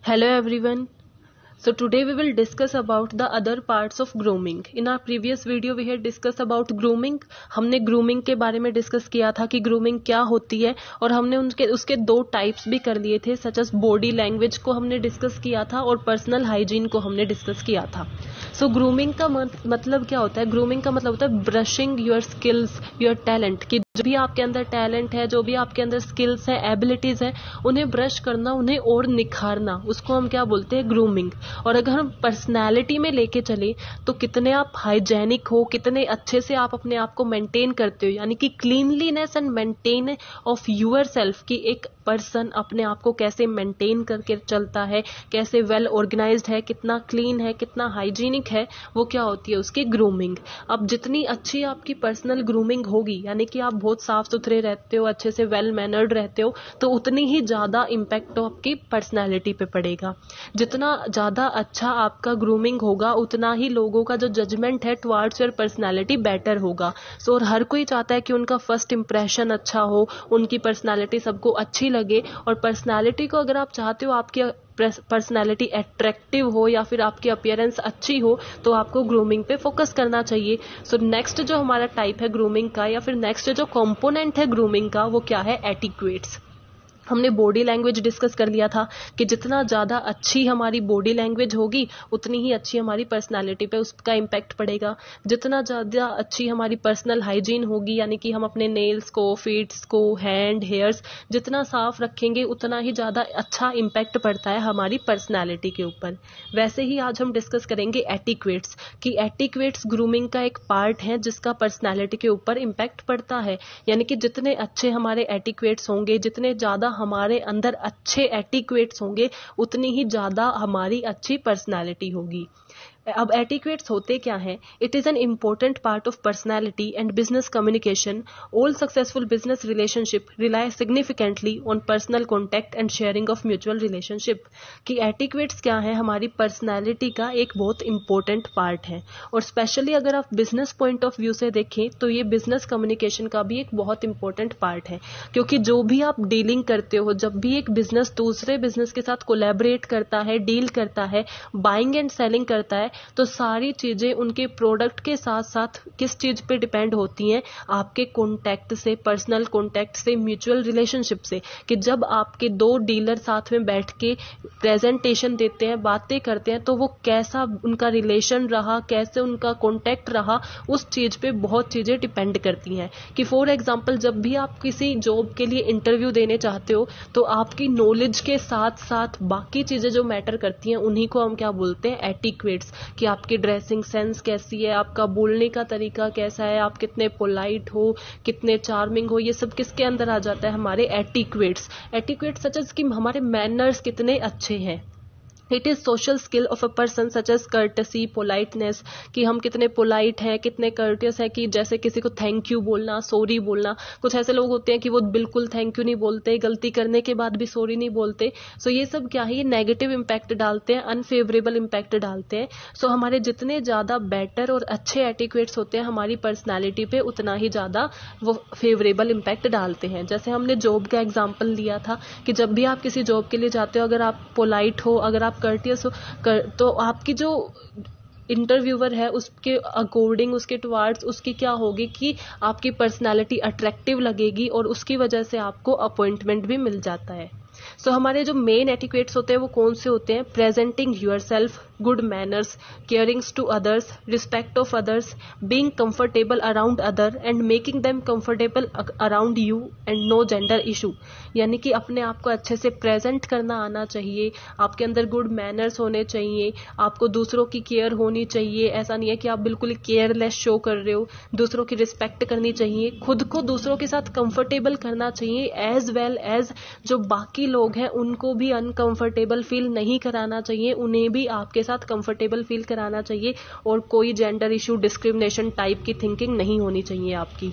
Hello everyone. So today we will discuss about the other parts of grooming. In our previous video we had discussed about grooming. हमने grooming के बारे में discuss किया था कि grooming क्या होती है और हमने उसके दो टाइप्स भी कर लिए थे, सच एज बॉडी लैंग्वेज को हमने डिस्कस किया था और पर्सनल हाइजीन को हमने डिस्कस किया था. सो ग्रूमिंग का मतलब क्या होता है? ग्रूमिंग का मतलब होता है brushing your skills, your talent, कि जो भी आपके अंदर टैलेंट है, जो भी आपके अंदर स्किल्स हैं, एबिलिटीज हैं, उन्हें ब्रश करना, उन्हें और निखारना, उसको हम क्या बोलते हैं? ग्रूमिंग. और अगर हम पर्सनैलिटी में लेके चले तो कितने आप हाइजेनिक हो, कितने अच्छे से आप अपने आप को मेंटेन करते हो, यानी कि cleanliness and maintain of yourself, की एक पर्सन अपने आप को कैसे मेंटेन करके चलता है, कैसे वेल ऑर्गेनाइज्ड है, कितना क्लीन है, कितना हाइजीनिक है, वो क्या होती है? उसकी ग्रूमिंग. अब जितनी अच्छी आपकी पर्सनल ग्रूमिंग होगी, यानी कि आप बहुत साफ सुथरे रहते हो, अच्छे से वेल मैनर्ड रहते हो, तो उतनी ही ज़्यादा इम्पैक्ट आपकी पर्सनैलिटी पे पड़ेगा. जितना ज़्यादा अच्छा आपका ग्रूमिंग होगा उतना ही लोगों का जो जजमेंट है टुवार्ड्स योर पर्सनैलिटी बेटर होगा. सो और हर कोई चाहता है कि उनका फर्स्ट इंप्रेशन अच्छा हो, उनकी पर्सनैलिटी सबको अच्छी लगे. और पर्सनैलिटी को अगर आप चाहते हो आपकी पर्सनैलिटी अट्रैक्टिव हो या फिर आपकी अपीयरेंस अच्छी हो, तो आपको ग्रूमिंग पे फोकस करना चाहिए. सो नेक्स्ट जो हमारा टाइप है ग्रूमिंग का, या फिर नेक्स्ट जो कंपोनेंट है ग्रूमिंग का, वो क्या है? एटिक्वेट्स. हमने बॉडी लैंग्वेज डिस्कस कर लिया था कि जितना ज़्यादा अच्छी हमारी बॉडी लैंग्वेज होगी उतनी ही अच्छी हमारी पर्सनालिटी पे उसका इम्पैक्ट पड़ेगा. जितना ज़्यादा अच्छी हमारी पर्सनल हाइजीन होगी, यानी कि हम अपने नेल्स को, फीट्स को, हैंड, हेयर्स जितना साफ रखेंगे उतना ही ज़्यादा अच्छा इम्पैक्ट पड़ता है हमारी पर्सनैलिटी के ऊपर. वैसे ही आज हम डिस्कस करेंगे एटिक्वेट्स, कि एटिक्वेट्स ग्रूमिंग का एक पार्ट है जिसका पर्सनैलिटी के ऊपर इम्पैक्ट पड़ता है. यानी कि जितने अच्छे हमारे एटिक्वेट्स होंगे, जितने ज़्यादा हमारे अंदर अच्छे एटिक्वेट्स होंगे, उतनी ही ज़्यादा हमारी अच्छी पर्सनैलिटी होगी. अब एटिक्वेट्स होते क्या हैं? It is an important part of personality and business communication. All successful business relationship rely significantly on personal contact and sharing of mutual relationship. कि एटिक्वेट्स क्या है? हमारी पर्सनैलिटी का एक बहुत इंपॉर्टेंट पार्ट है. और स्पेशली अगर आप बिजनेस पॉइंट ऑफ व्यू से देखें तो ये बिजनेस कम्युनिकेशन का भी एक बहुत इंपॉर्टेंट पार्ट है. क्योंकि जो भी आप डीलिंग करते हो, जब भी एक बिजनेस दूसरे बिजनेस के साथ कोलैबोरेट करता है, डील करता है, बाइंग एंड सेलिंग करता है, तो सारी चीजें उनके प्रोडक्ट के साथ साथ किस चीज पे डिपेंड होती हैं? आपके कॉन्टैक्ट से, पर्सनल कॉन्टैक्ट से, म्यूचुअल रिलेशनशिप से. कि जब आपके दो डीलर साथ में बैठ के प्रेजेंटेशन देते हैं, बातें करते हैं, तो वो कैसा उनका रिलेशन रहा, कैसे उनका कॉन्टैक्ट रहा, उस चीज पे बहुत चीजें डिपेंड करती हैं. कि फॉर एग्जाम्पल जब भी आप किसी जॉब के लिए इंटरव्यू देने चाहते हो तो आपकी नॉलेज के साथ साथ बाकी चीजें जो मैटर करती हैं उन्हीं को हम क्या बोलते हैं? एटिक्वेट्स. कि आपकी ड्रेसिंग सेंस कैसी है, आपका बोलने का तरीका कैसा है, आप कितने पोलाइट हो, कितने चार्मिंग हो, ये सब किसके अंदर आ जाता है? हमारे एटिक्वेट्स. एटिक्वेट्स सच एज कि हमारे मैनर्स कितने अच्छे हैं. It is social skill of a person such as courtesy, politeness, कि हम कितने पोलाइट हैं, कितने कर्टियस हैं. कि जैसे किसी को थैंक यू बोलना, सॉरी बोलना. कुछ ऐसे लोग होते हैं कि वो बिल्कुल थैंक यू नहीं बोलते, गलती करने के बाद भी सॉरी नहीं बोलते. सो ये सब क्या है? ये नेगेटिव इम्पैक्ट डालते हैं, अनफेवरेबल इम्पैक्ट डालते हैं. सो हमारे जितने ज़्यादा बेटर और अच्छे एटिक्वेट्स होते हैं हमारी पर्सनैलिटी पे, उतना ही ज़्यादा वो फेवरेबल इम्पैक्ट डालते हैं. जैसे हमने जॉब का एग्जाम्पल लिया था कि जब भी आप किसी जॉब के लिए जाते हो, अगर आप पोलाइट हो, अगर आप कर्टियस हो, तो आपकी जो इंटरव्यूअर है उसके अकॉर्डिंग, उसके टुवार्ड्स उसकी क्या होगी कि आपकी पर्सनालिटी अट्रैक्टिव लगेगी और उसकी वजह से आपको अपॉइंटमेंट भी मिल जाता है. सो हमारे जो मेन एटिक्वेट्स होते हैं वो कौन से होते हैं? Presenting yourself, good manners, carings to others, respect of others, being comfortable around other and making them comfortable around you, and no gender issue. यानी कि अपने आप को अच्छे से प्रेजेंट करना आना चाहिए, आपके अंदर गुड मैनर्स होने चाहिए, आपको दूसरों की केयर होनी चाहिए. ऐसा नहीं है कि आप बिल्कुल केयरलेस शो कर रहे हो. दूसरों की रिस्पेक्ट करनी चाहिए, खुद को दूसरों के साथ कंफर्टेबल करना चाहिए, एज वेल एज जो बाकी लोग हैं उनको भी अनकंफर्टेबल फील नहीं कराना चाहिए, उन्हें भी आपके साथ कंफर्टेबल फील कराना चाहिए. और कोई जेंडर इशू, डिस्क्रिमिनेशन टाइप की थिंकिंग नहीं होनी चाहिए आपकी.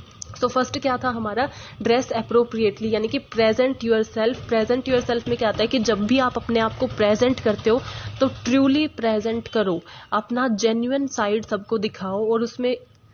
तो फर्स्ट क्या था हमारा? ड्रेस अप्रोप्रिएटली, यानी कि present yourself. Present yourself में क्या आता है कि जब भी आप अपने आप को प्रेजेंट करते हो तो ट्रूली प्रेजेंट करो, अपना जेन्युइन साइड सबको दिखाओ और उसमें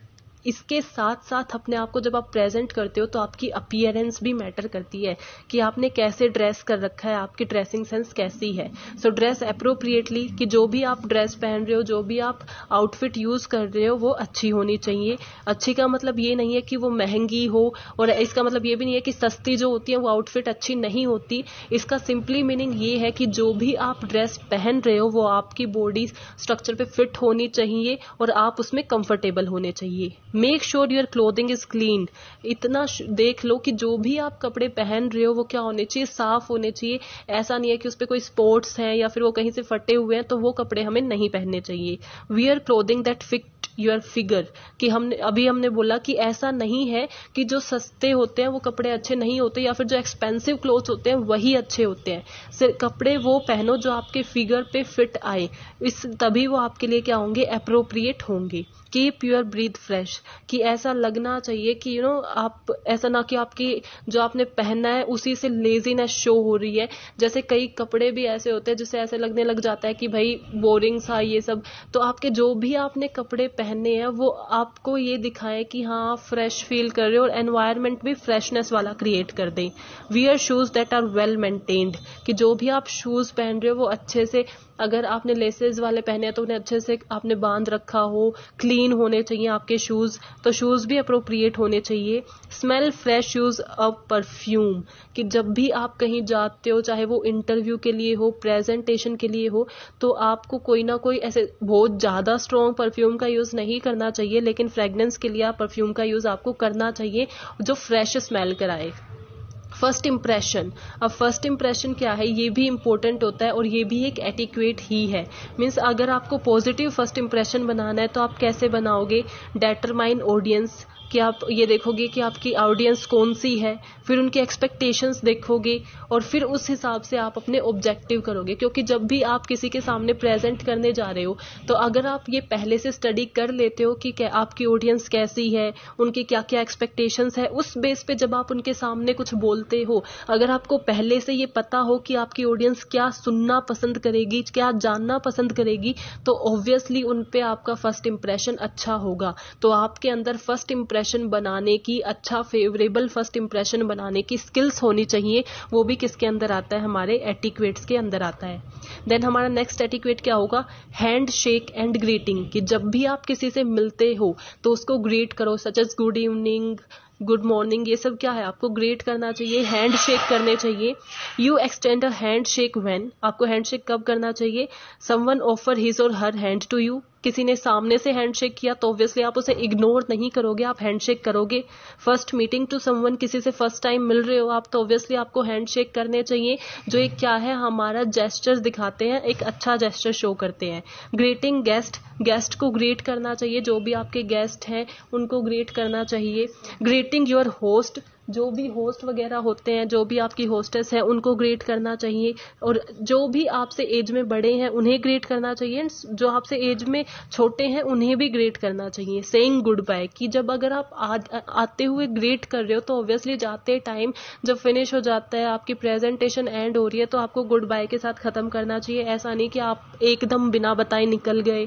इसके साथ साथ अपने आप को जब आप प्रेजेंट करते हो तो आपकी अपीयरेंस भी मैटर करती है कि आपने कैसे ड्रेस कर रखा है, आपकी ड्रेसिंग सेंस कैसी है। सो ड्रेस अप्रोप्रिएटली, कि जो भी आप ड्रेस पहन रहे हो, जो भी आप आउटफिट यूज कर रहे हो वो अच्छी होनी चाहिए। अच्छी का मतलब ये नहीं है कि वो महंगी हो, और इसका मतलब ये भी नहीं है कि सस्ती जो होती है वो आउटफिट अच्छी नहीं होती। इसका सिंपली मीनिंग ये है कि जो भी आप ड्रेस पहन रहे हो वो आपकी बॉडी स्ट्रक्चर पे फिट होनी चाहिए और आप उसमें कंफर्टेबल होने चाहिए। Make sure your clothing is clean. इतना देख लो कि जो भी आप कपड़े पहन रहे हो वो क्या होने चाहिए, साफ होने चाहिए। ऐसा नहीं है कि उस पर कोई स्पॉट्स हैं या फिर वो कहीं से फटे हुए हैं, तो वो कपड़े हमें नहीं पहनने चाहिए। Wear clothing that fit your figure, कि हमने बोला कि ऐसा नहीं है कि जो सस्ते होते हैं वो कपड़े अच्छे नहीं होते, या फिर जो एक्सपेंसिव क्लोथ्स होते हैं वही अच्छे होते हैं। सिर्फ कपड़े वो पहनो जो आपके फिगर पे फिट आए, तभी वो आपके लिए क्या होंगे, अप्रोप्रिएट होंगे। कीप योर ब्रीथ फ्रेश, कि ऐसा लगना चाहिए कि आप ऐसा ना कि आपकी जो आपने पहनना है उसी से लेजीनेस शो हो रही है। जैसे कई कपड़े भी ऐसे होते हैं जिससे ऐसे लगने लग जाता है कि भाई बोरिंग सा ये सब। तो आपके जो भी आपने कपड़े पहनने हैं वो आपको ये दिखाएं कि हाँ आप फ्रेश फील कर रहे हो, और एनवायरनमेंट भी फ्रेशनेस वाला क्रिएट कर दें। Wear shoes that are well maintained, कि जो भी आप शूज पहन रहे हो वो अच्छे से, अगर आपने लेसेस वाले पहने हैं तो उन्हें अच्छे से आपने बांध रखा हो, क्लीन होने चाहिए आपके शूज, तो शूज भी अप्रोप्रिएट होने चाहिए। Smell fresh shoes of perfume, कि जब भी आप कहीं जाते हो, चाहे वो इंटरव्यू के लिए हो, प्रेजेंटेशन के लिए हो, तो आपको कोई ना कोई ऐसे बहुत ज्यादा स्ट्रॉन्ग परफ्यूम का यूज नहीं करना चाहिए, लेकिन फ्रेग्रेंस के लिए आप परफ्यूम का यूज आपको करना चाहिए जो फ्रेश स्मेल कराए। फर्स्ट इंप्रेशन, अब फर्स्ट इंप्रेशन क्या है ये भी इंपॉर्टेंट होता है, और ये भी एक एटिक्वेट ही है। मीन्स अगर आपको पॉजिटिव फर्स्ट इंप्रेशन बनाना है तो आप कैसे बनाओगे, डेटरमाइन ऑडियंस, कि आप ये देखोगे कि आपकी ऑडियंस कौन सी है, फिर उनके एक्सपेक्टेशंस देखोगे, और फिर उस हिसाब से आप अपने ऑब्जेक्टिव करोगे। क्योंकि जब भी आप किसी के सामने प्रेजेंट करने जा रहे हो, तो अगर आप ये पहले से स्टडी कर लेते हो कि क्या आपकी ऑडियंस कैसी है, उनकी क्या क्या एक्सपेक्टेशंस है, उस बेस पे जब आप उनके सामने कुछ बोलते हो, अगर आपको पहले से ये पता हो कि आपकी ऑडियंस क्या सुनना पसंद करेगी, क्या जानना पसंद करेगी, तो ऑब्वियसली उन पे आपका फर्स्ट इंप्रेशन अच्छा होगा। तो आपके अंदर फर्स्ट इंप्रेशन बनाने की, अच्छा फेवरेबल फर्स्ट इंप्रेशन बनाने की स्किल्स होनी चाहिए। वो भी किसके अंदर आता है, हमारे एटिक्वेट्स के अंदर आता है। देन हमारा नेक्स्ट एटिक्वेट क्या होगा, हैंड शेक एंड ग्रीटिंग, कि जब भी आप किसी से मिलते हो तो उसको ग्रीट करो, such as good evening, good morning, ये सब क्या है, आपको ग्रेट करना चाहिए, हैंड शेक करने चाहिए। You extend a hand shake when, आपको हैंड शेक कब करना चाहिए, समवन ऑफर हिज और हर हैंड टू यू, किसी ने सामने से हैंडशेक किया तो ऑब्वियसली आप उसे इग्नोर नहीं करोगे, आप हैंडशेक करोगे। फर्स्ट मीटिंग टू समवन, किसी से फर्स्ट टाइम मिल रहे हो आप, तो ऑब्वियसली आपको हैंडशेक करने चाहिए, जो एक क्या है, हमारा जेस्चर्स दिखाते हैं, एक अच्छा जेस्चर शो करते हैं। ग्रीटिंग गेस्ट, गेस्ट को ग्रीट करना चाहिए, जो भी आपके गेस्ट हैं उनको ग्रीट करना चाहिए। ग्रीटिंग योर होस्ट, जो भी होस्ट वगैरह होते हैं, जो भी आपकी होस्टेस है उनको ग्रीट करना चाहिए, और जो भी आपसे एज में बड़े हैं उन्हें ग्रीट करना चाहिए, जो आपसे एज में छोटे हैं उन्हें भी ग्रीट करना चाहिए। सेइंग गुड बाय, कि जब अगर आप आते हुए ग्रीट कर रहे हो तो ऑब्वियसली जाते टाइम जब फिनिश हो जाता है, आपकी प्रेजेंटेशन एंड हो रही है, तो आपको गुड बाय के साथ खत्म करना चाहिए। ऐसा नहीं कि आप एकदम बिना बताए निकल गए।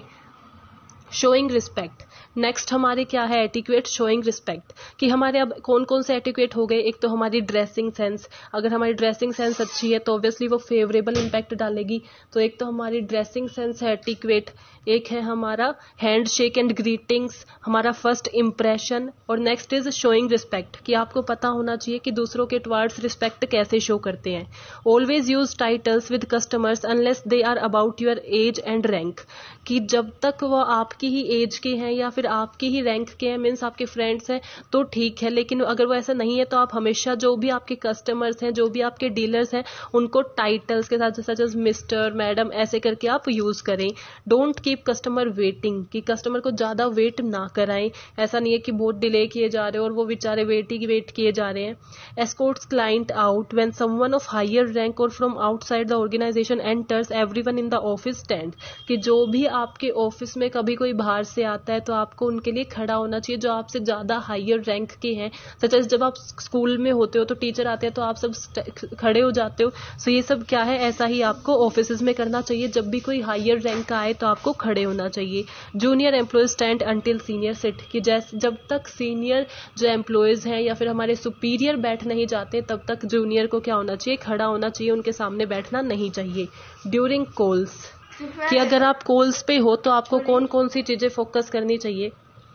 शोइंग रिस्पेक्ट, नेक्स्ट हमारे क्या है एटिक्वेट, शोइंग रिस्पेक्ट, कि हमारे अब कौन कौन से एटिक्वेट हो गए। एक तो हमारी ड्रेसिंग सेंस, अगर हमारी ड्रेसिंग सेंस अच्छी है तो ऑब्वियसली वो फेवरेबल इम्पैक्ट डालेगी, तो एक तो हमारी ड्रेसिंग सेंस है एटिक्वेट, एक है हमारा हैंड शेक एंड ग्रीटिंग्स, हमारा फर्स्ट इंप्रेशन, और नेक्स्ट इज शोइंग रिस्पेक्ट, कि आपको पता होना चाहिए कि दूसरों के टुवर्ड्स रिस्पेक्ट कैसे शो करते हैं। Always use titles with customers unless they are about your age and rank, कि जब तक वो आपकी ही एज के हैं या फिर आपकी ही रैंक के हैं, मीन्स आपके फ्रेंड्स हैं, तो ठीक है, लेकिन अगर वो ऐसा नहीं है तो आप हमेशा जो भी आपके कस्टमर्स हैं, जो भी आपके डीलर्स हैं, उनको टाइटल्स के साथ सच एज मिस्टर, मैडम ऐसे करके आप यूज करें। डोंट कीप कस्टमर वेटिंग, कि कस्टमर को ज्यादा वेट ना कराएं, ऐसा नहीं है कि बहुत डिले किए जा रहे हो और वो बेचारे वेट किए जा रहे हैं। Escorts client out when someone of higher rank or from outside the organisation enters everyone in the office stand, कि जो भी आपके ऑफिस में कभी कोई बाहर से आता है तो आप आपको उनके लिए खड़ा होना चाहिए, जो आपसे ज़्यादा हायर रैंक के हैं। सच एज जब आप स्कूल में होते हो तो टीचर आते हैं तो आप सब खड़े हो जाते हो। सो ये सब क्या है, ऐसा ही आपको ऑफिस में करना चाहिए। जब भी कोई हायर रैंक का आए तो आपको खड़े होना चाहिए। Junior employees stand until senior sit, कि जैसे जब तक सीनियर जो एम्प्लॉयज हैं या फिर हमारे सुपीरियर बैठ नहीं जाते तब तक जूनियर को क्या होना चाहिए, खड़ा होना चाहिए, उनके सामने बैठना नहीं चाहिए। ड्यूरिंग कॉल्स, कि अगर आप कॉल्स पे हो तो आपको कौन कौन सी चीजें फोकस करनी चाहिए।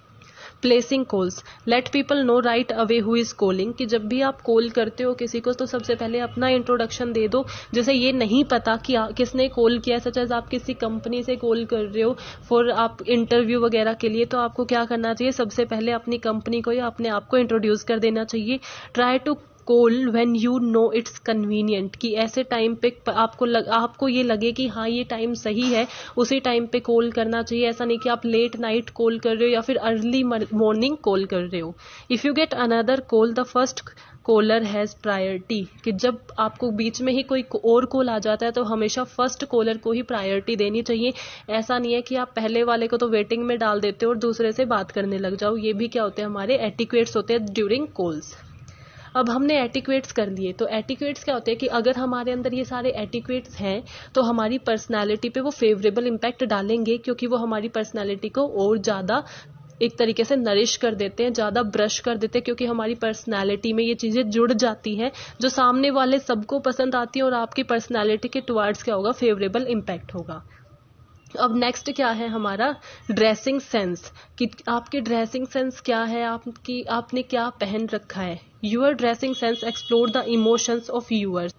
Placing calls, let people know right away who is calling, कि जब भी आप कॉल करते हो किसी को तो सबसे पहले अपना इंट्रोडक्शन दे दो। जैसे ये नहीं पता कि किसने कॉल किया है, सच एज आप किसी कंपनी से कॉल कर रहे हो फॉर आप इंटरव्यू वगैरह के लिए, तो आपको क्या करना चाहिए, सबसे पहले अपनी कंपनी को या अपने आप को इंट्रोड्यूस कर देना चाहिए। Try to call when you know it's convenient, कि ऐसे टाइम पे आपको ये लगे कि हाँ ये टाइम सही है, उसी टाइम पे कॉल करना चाहिए। ऐसा नहीं कि आप लेट नाइट कॉल कर रहे हो या फिर अर्ली मॉर्निंग कॉल कर रहे हो। If you get another call the first caller has priority, कि जब आपको बीच में ही कोई और कॉल आ जाता है तो हमेशा फर्स्ट कॉलर को ही प्रायोरिटी देनी चाहिए। ऐसा नहीं है कि आप पहले वाले को तो वेटिंग में डाल देते हो और दूसरे से बात करने लग जाओ। ये भी क्या होते हैं, हमारे एटिक्वेट्स होते हैं ड्यूरिंग कॉल्स। अब हमने एटिक्वेट्स कर लिए, तो एटिक्वेट्स क्या होते हैं कि अगर हमारे अंदर ये सारे एटिक्वेट्स हैं तो हमारी पर्सनालिटी पे वो फेवरेबल इम्पैक्ट डालेंगे, क्योंकि वो हमारी पर्सनालिटी को और ज़्यादा एक तरीके से नरिश कर देते हैं, ज़्यादा ब्रश कर देते हैं, क्योंकि हमारी पर्सनालिटी में ये चीज़ें जुड़ जाती हैं जो सामने वाले सबको पसंद आती हैं और आपकी पर्सनालिटी के टुवर्ड्स क्या होगा, फेवरेबल इम्पैक्ट होगा। अब नेक्स्ट क्या है हमारा, ड्रेसिंग सेंस, कि आपके ड्रेसिंग सेंस क्या है, आपने क्या पहन रखा है। Your dressing sense explore the emotions of yours,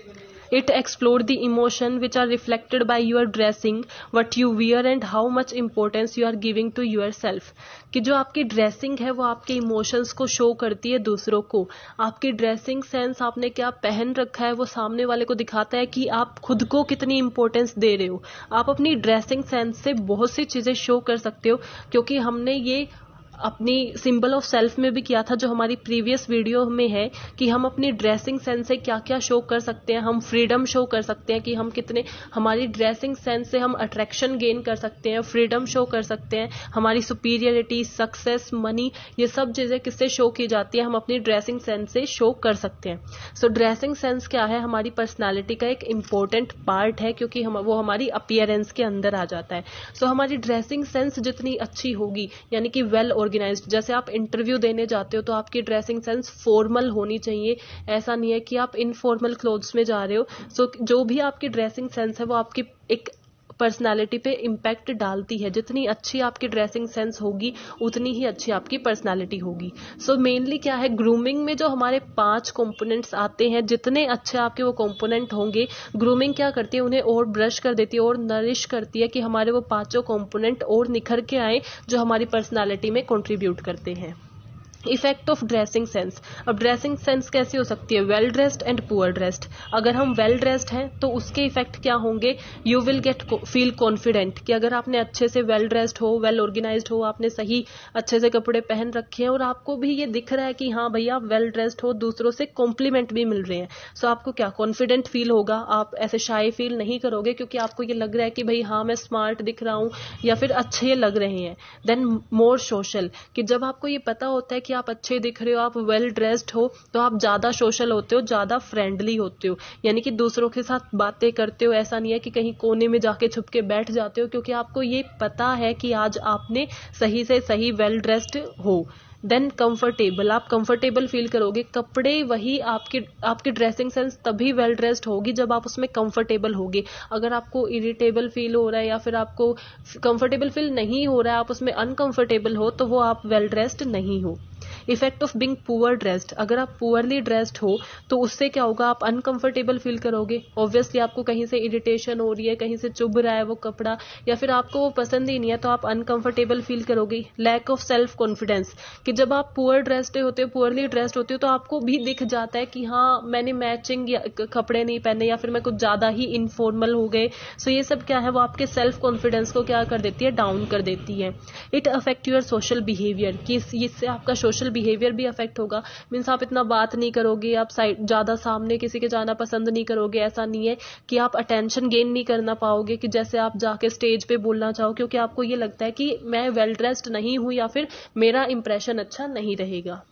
it explore the emotion which are reflected by your dressing, what you wear and how much importance you are giving to yourself, कि जो आपकी dressing है वो आपके emotions को show करती है दूसरों को। आपकी ड्रेसिंग सेंस, आपने क्या पहन रखा है, वो सामने वाले को दिखाता है कि आप खुद को कितनी इंपॉर्टेंस दे रहे हो। आप अपनी ड्रेसिंग सेंस से बहुत सी चीजें शो कर सकते हो, क्योंकि हमने ये अपनी सिंबल ऑफ सेल्फ में भी किया था, जो हमारी प्रीवियस वीडियो में है, कि हम अपनी ड्रेसिंग सेंस से क्या क्या शो कर सकते हैं। हम फ्रीडम शो कर सकते हैं कि हम कितने, हमारी ड्रेसिंग सेंस से हम अट्रैक्शन गेन कर सकते हैं, फ्रीडम शो कर सकते हैं, हमारी सुपीरियरिटी, सक्सेस, मनी, ये सब चीज़ें किससे शो की जाती है, हम अपनी ड्रेसिंग सेंस से शो कर सकते हैं। सो ड्रेसिंग सेंस क्या है, हमारी पर्सनैलिटी का एक इम्पोर्टेंट पार्ट है, क्योंकि वो हमारी अपीयरेंस के अंदर आ जाता है। सो हमारी ड्रेसिंग सेंस जितनी अच्छी होगी, यानी कि वेल ऑर्गेनाइज्ड, जैसे आप इंटरव्यू देने जाते हो तो आपकी ड्रेसिंग सेंस फॉर्मल होनी चाहिए। ऐसा नहीं है कि आप इनफॉर्मल क्लोथ्स में जा रहे हो। सो जो भी आपकी ड्रेसिंग सेंस है वो आपकी एक पर्सनालिटी पे इम्पैक्ट डालती है। जितनी अच्छी आपकी ड्रेसिंग सेंस होगी उतनी ही अच्छी आपकी पर्सनालिटी होगी। सो मेनली क्या है, ग्रूमिंग में जो हमारे 5 कंपोनेंट्स आते हैं, जितने अच्छे आपके वो कंपोनेंट होंगे, ग्रूमिंग क्या करती है, उन्हें और ब्रश कर देती है और नरिश करती है कि हमारे वो 5 कंपोनेंट और निखर के आए जो हमारी पर्सनालिटी में कंट्रीब्यूट करते हैं। इफेक्ट ऑफ ड्रेसिंग सेंस, अब ड्रेसिंग सेंस कैसी हो सकती है, well dressed and poor dressed. अगर हम वेल ड्रेस्ड हैं तो उसके इफेक्ट क्या होंगे, you will get feel confident, कि अगर आपने अच्छे से वेल ड्रेस्ड हो, वेल ऑर्गेनाइज्ड हो, आपने सही अच्छे से कपड़े पहन रखे हैं और आपको भी ये दिख रहा है कि हाँ भैया आप वेल ड्रेस्ड हो, दूसरों से कॉम्प्लीमेंट भी मिल रहे हैं, सो आपको क्या कॉन्फिडेंट फील होगा, आप ऐसे शाय फील नहीं करोगे, क्योंकि आपको ये लग रहा है कि भाई हाँ मैं स्मार्ट दिख रहा हूँ या फिर अच्छे लग रहे हैं। देन मोर सोशल, कि जब आपको ये पता होता है कि आप अच्छे दिख रहे हो, आप वेल ड्रेस्ड हो, तो आप ज्यादा सोशल होते हो, ज्यादा फ्रेंडली होते हो, यानी कि दूसरों के साथ बातें करते हो। ऐसा नहीं है कि कहीं कोने में जाके छुप के बैठ जाते हो, क्योंकि आपको ये पता है कि आज आपने सही से सही वेल ड्रेस्ड हो। देन कंफर्टेबल, आप कंफर्टेबल फील करोगे, कपड़े वही आपकी ड्रेसिंग सेंस तभी वेल ड्रेस्ड होगी जब आप उसमें कंफर्टेबल होगे। अगर आपको इरिटेबल फील हो रहा है या फिर आपको कंफर्टेबल फील नहीं हो रहा है, आप उसमें अनकंफर्टेबल हो, तो वो आप वेल ड्रेस्ड नहीं हो। Effect of being poor dressed, अगर आप पुअरली ड्रेस्ड हो तो उससे क्या होगा, आप अनकंफर्टेबल फील करोगे। ऑब्वियसली आपको कहीं से इरिटेशन हो रही है, कहीं से चुभ रहा है वो कपड़ा, या फिर आपको वो पसंद ही नहीं है, तो आप अनकंफर्टेबल फील करोगे। लैक ऑफ सेल्फ कॉन्फिडेंस, कि जब आप पुअर ड्रेस्ड होते हो, पुअरली ड्रेस्ड होते हो, तो आपको भी दिख जाता है कि हाँ मैंने मैचिंग कपड़े नहीं पहने या फिर मैं कुछ ज्यादा ही इनफॉर्मल हो गए। सो ये सब क्या है, वो आपके सेल्फ कॉन्फिडेंस को क्या कर देती है, डाउन कर देती है। It affect your social behaviour, कि इससे आपका सोशल बिहेवियर भी अफेक्ट होगा। मीन्स आप इतना बात नहीं करोगे, आप साइड ज़्यादा सामने किसी के जाना पसंद नहीं करोगे। ऐसा नहीं है कि आप अटेंशन गेन नहीं करना पाओगे कि जैसे आप जाके स्टेज पे बोलना चाहो, क्योंकि आपको ये लगता है कि मैं वेल ड्रेस्ड नहीं हूँ या फिर मेरा इंप्रेशन अच्छा नहीं रहेगा।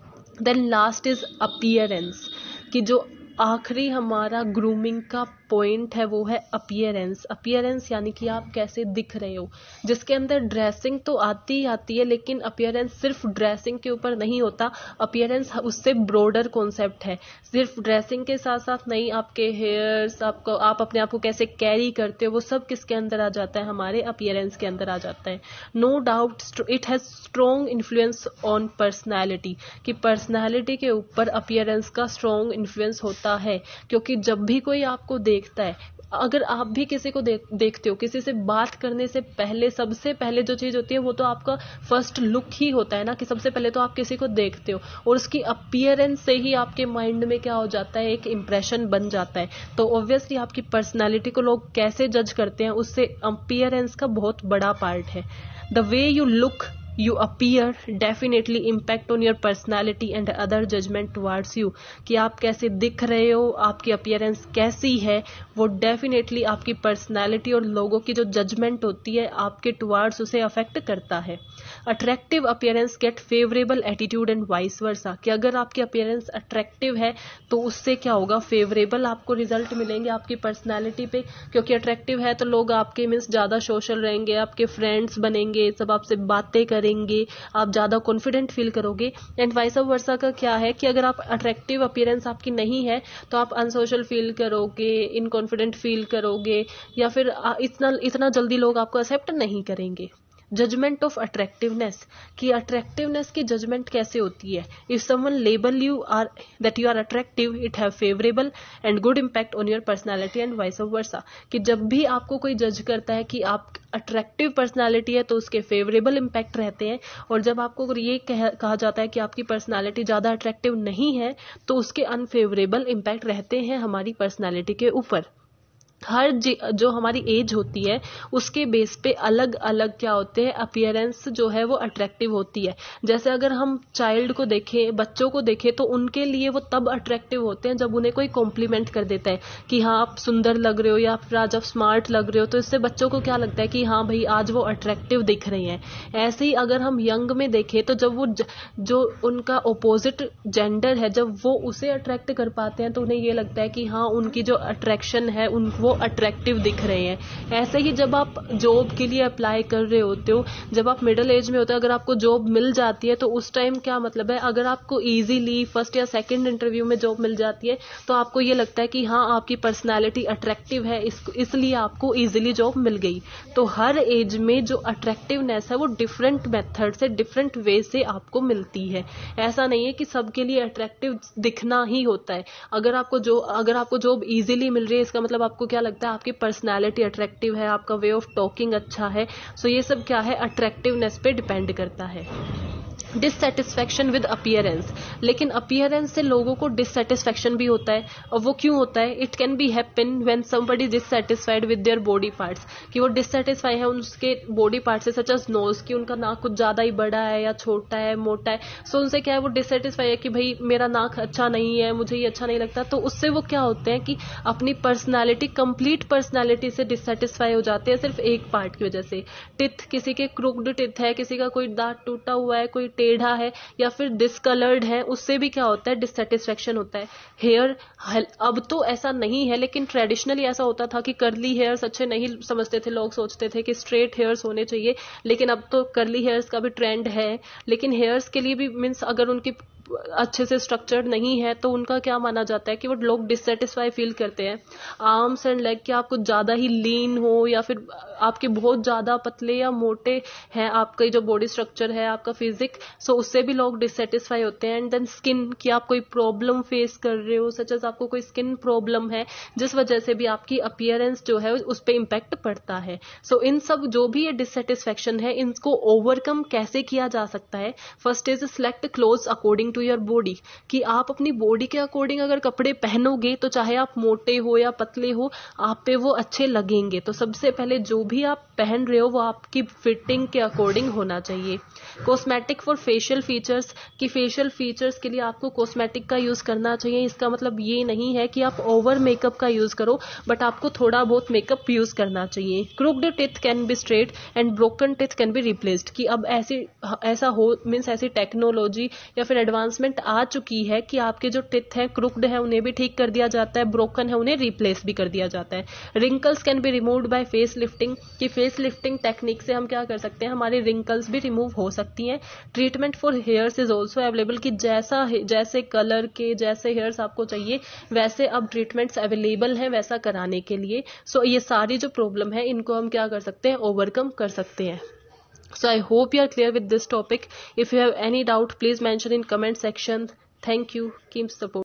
देन लास्ट इज अपीयरेंस, कि जो आखिरी हमारा ग्रूमिंग का पॉइंट है वो है अपीयरेंस। अपीयरेंस यानी कि आप कैसे दिख रहे हो, जिसके अंदर ड्रेसिंग तो आती ही आती है, लेकिन अपीयरेंस सिर्फ ड्रेसिंग के ऊपर नहीं होता। अपीयरेंस उससे ब्रॉडर कॉन्सेप्ट है, सिर्फ ड्रेसिंग के साथ साथ नहीं, आपके हेयर्स, आप अपने आप को कैसे कैरी करते हो, वो सब किसके अंदर आ जाता है, हमारे अपीयरेंस के अंदर आ जाता है। No doubt it has strong influence on personality, कि पर्सनैलिटी के ऊपर अपीयरेंस का स्ट्रॉन्ग इन्फ्लुएंस होता है। क्योंकि जब भी कोई आपको देखता है, अगर आप भी किसी को देखते हो, किसी से बात करने से पहले सबसे पहले जो चीज होती है वो तो आपका फर्स्ट लुक ही होता है ना, कि सबसे पहले तो आप किसी को देखते हो और उसकी अपीयरेंस से ही आपके माइंड में क्या हो जाता है, एक इंप्रेशन बन जाता है। तो ऑब्वियसली आपकी पर्सनालिटी को लोग कैसे जज करते हैं, उससे अपीयरेंस का बहुत बड़ा पार्ट है। The way you look, you appear definitely impact on your personality and other judgment towards you, कि आप कैसे दिख रहे हो, आपकी अपीयरेंस कैसी है, वो डेफिनेटली आपकी पर्सनालिटी और लोगों की जो जजमेंट होती है आपके टुवार्ड्स उसे अफेक्ट करता है। Attractive appearance get favourable attitude and vice versa, कि अगर आपकी अपीयरेंस अट्रैक्टिव है तो उससे क्या होगा, फेवरेबल आपको रिजल्ट मिलेंगे आपकी पर्सनालिटी पे, क्योंकि अट्रैक्टिव है तो लोग आपके मीन्स ज़्यादा सोशल रहेंगे, आपके फ्रेंड्स बनेंगे, सब आपसे बातें करेंगे, आप ज़्यादा कॉन्फिडेंट फील करोगे। एंड वाइस वर्सा का क्या है कि अगर आप अट्रैक्टिव अपीयरेंस आपकी नहीं है तो आप अनसोशल फील करोगे, इनकॉन्फिडेंट फील करोगे, या फिर इतना जल्दी लोग आपको एक्सेप्ट नहीं करेंगे। जजमेंट ऑफ अट्रैक्टिवनेस, कि अट्रैक्टिवनेस की जजमेंट कैसे होती है। If someone label you are that you are attractive, it have favourable and good impact on your personality and vice versa, कि जब भी आपको कोई जज करता है कि आप अट्रैक्टिव पर्सनालिटी है तो उसके फेवरेबल इम्पैक्ट रहते हैं, और जब आपको ये कहा जाता है कि आपकी पर्सनालिटी ज़्यादा अट्रैक्टिव नहीं है तो उसके अनफेवरेबल इम्पैक्ट रहते हैं हमारी पर्सनालिटी के ऊपर। हर जो हमारी एज होती है उसके बेस पे अलग अलग क्या होते हैं, अपीयरेंस जो है वो अट्रैक्टिव होती है। जैसे अगर हम चाइल्ड को देखें, बच्चों को देखें, तो उनके लिए वो तब अट्रैक्टिव होते हैं जब उन्हें कोई कॉम्प्लीमेंट कर देता है कि हाँ आप सुंदर लग रहे हो या फिर आज आप स्मार्ट लग रहे हो, तो इससे बच्चों को क्या लगता है कि हाँ भाई आज वो अट्रैक्टिव दिख रहे हैं। ऐसे ही अगर हम यंग में देखें तो जब वो जो उनका ओपोजिट जेंडर है जब वो उसे अट्रैक्ट कर पाते हैं तो उन्हें ये लगता है कि हाँ उनकी जो अट्रैक्शन है वो अट्रैक्टिव दिख रहे हैं। ऐसे ही जब आप जॉब के लिए अप्लाई कर रहे होते हो, जब आप मिडिल एज में होते हो, अगर आपको जॉब मिल जाती है तो उस टाइम क्या मतलब है, अगर आपको इजीली फर्स्ट या सेकंड इंटरव्यू में जॉब मिल जाती है तो आपको ये लगता है कि हाँ आपकी पर्सनालिटी अट्रैक्टिव है, इसलिए आपको इजीली जॉब मिल गई। तो हर एज में जो अट्रैक्टिवनेस है वो डिफरेंट मेथड से, डिफरेंट वे से आपको मिलती है। ऐसा नहीं है कि सबके लिए अट्रैक्टिव दिखना ही होता है। अगर आपको जॉब इजीली मिल रही है इसका मतलब आपको क्या लगता है, आपकी पर्सनालिटी अट्रैक्टिव है, आपका वे ऑफ टॉकिंग अच्छा है। सो ये सब क्या है, अट्रैक्टिवनेस पे डिपेंड करता है। डिससेटिस्फैक्शन विद अपीयरेंस, लेकिन अपीयरेंस से लोगों को डिससेटिस्फैक्शन भी होता है। और वो क्यों होता है, it can be happen when somebody dissatisfied with their body parts, कि वो डिससेटिस्फाई है उसके बॉडी पार्ट से, सच एज नोज, कि उनका नाक कुछ ज्यादा ही बड़ा है या छोटा है, मोटा है। सो उनसे क्या है, वो डिससेटिस्फाई है कि भाई मेरा नाक अच्छा नहीं है, मुझे ये अच्छा नहीं लगता। तो उससे वो क्या होते हैं कि अपनी पर्सनैलिटी, कंप्लीट पर्सनैलिटी से डिससेटिस्फाई हो जाते हैं सिर्फ एक पार्ट की वजह से। टिथ, किसी के क्रूक्ड टिथ है, किसी का कोई दांत टूटा हुआ है, कोई टेढ़ा है या फिर डिसकलर्ड है, उससे भी क्या होता है, डिससेटिस्फैक्शन होता है। हेयर, अब तो ऐसा नहीं है लेकिन ट्रेडिशनली ऐसा होता था कि कर्ली हेयर्स अच्छे नहीं समझते थे लोग, सोचते थे कि स्ट्रेट हेयर्स होने चाहिए। लेकिन अब तो कर्ली हेयर्स का भी ट्रेंड है। लेकिन हेयर्स के लिए भी मीन्स अगर उनकी अच्छे से स्ट्रक्चर्ड नहीं है तो उनका क्या माना जाता है कि वो लोग डिससेटिस्फाई फील करते हैं। आर्म्स एंड लेग के आप कुछ ज्यादा ही लीन हो या फिर आपके बहुत ज्यादा पतले या मोटे हैं, आपका जो बॉडी स्ट्रक्चर है, आपका फिजिक, सो उससे भी लोग डिससेटिस्फाई होते हैं। एंड देन स्किन, कि आप कोई प्रॉब्लम फेस कर रहे हो, सच एज आपको कोई स्किन प्रॉब्लम है जिस वजह से भी आपकी अपीयरेंस जो है उस पर इम्पैक्ट पड़ता है। सो इन सब जो भी ये डिससेटिस्फैक्शन है इनको ओवरकम कैसे किया जा सकता है। First is select clothes according to your body, कि आप अपनी बॉडी के अकॉर्डिंग अगर कपड़े पहनोगे तो चाहे आप मोटे हो या पतले हो, आप पे वो अच्छे लगेंगे। तो सबसे पहले जो भी आप पहन रहे हो वो आपकी फिटिंग के अकॉर्डिंग होना चाहिए। कॉस्मेटिक फॉर फेशियल फीचर्स, कि फेशियल फीचर्स के लिए आपको कॉस्मेटिक का यूज करना चाहिए। इसका मतलब ये नहीं है कि आप ओवर मेकअप का यूज करो, बट आपको थोड़ा बहुत मेकअप यूज करना चाहिए। Crooked teeth can be straight and broken teeth can be replaced, कि अब ऐसा हो मीन्स ऐसी टेक्नोलॉजी या फिर एडवांसमेंट आ चुकी है कि आपके जो टिथ हैं क्रूक्ड है उन्हें भी ठीक कर दिया जाता है, ब्रोकन है उन्हें रिप्लेस भी कर दिया जाता है। Wrinkles can be removed by face lifting, कि फेस लिफ्टिंग टेक्निक से हम क्या कर सकते हैं, हमारे रिंकल्स भी रिमूव हो सकती हैं। Treatment for hairs is also available, कि जैसे कलर के जैसे हेयर्स आपको चाहिए वैसे अब ट्रीटमेंट्स अवेलेबल हैं वैसा कराने के लिए। सो ये सारी जो प्रॉब्लम है इनको हम क्या कर सकते हैं, ओवरकम कर सकते हैं। So I hope you are clear with this topic. If you have any doubt, please mention in comment section. Thank you. Keep support.